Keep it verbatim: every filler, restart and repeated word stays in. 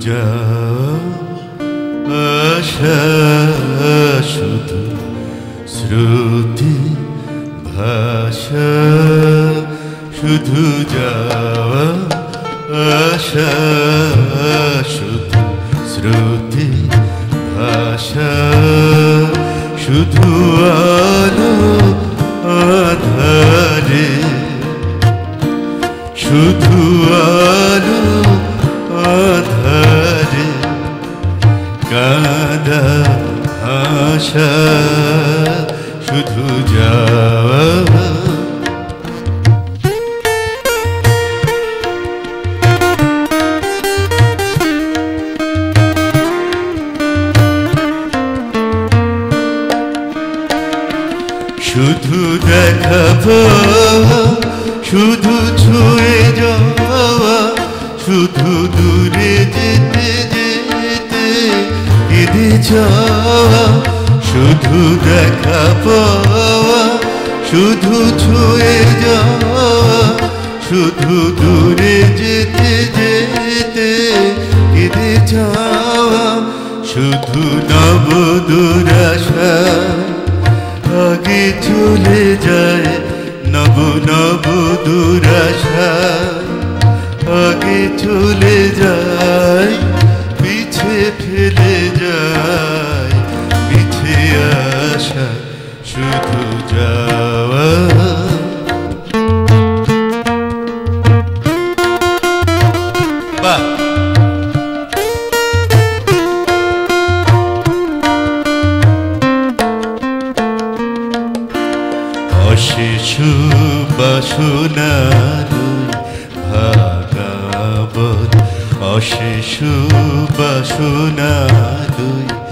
যাওয়া আশা শুধু স্মৃতি ভাষা শুধু যাওয়া আশা শুধু স্মৃতি ভাষা শুধু আলো আধারে শুধু আলো আধারে কাঁদা আশা শুধু যাওয়া শুধু দেখাবো শুধু ছুঁয়ে যাওয়া শুধু দূরে যেতে যেতে কেঁদে যাওয়া শুধু দেখাবো শুধু ছুঁয়ে যাওয়া শুধু দূরে যেতে যেতে কেঁদে যাওয়া শুধু নব দুরাশা আগে চলে যায় নব নব দুরাশা আগে চলে যায় পিছে ফেলে যায় পিছে আসা শুধু যাওয়া বাহ অশেষ বাসনার ভাগাবত অশেষ বাসনার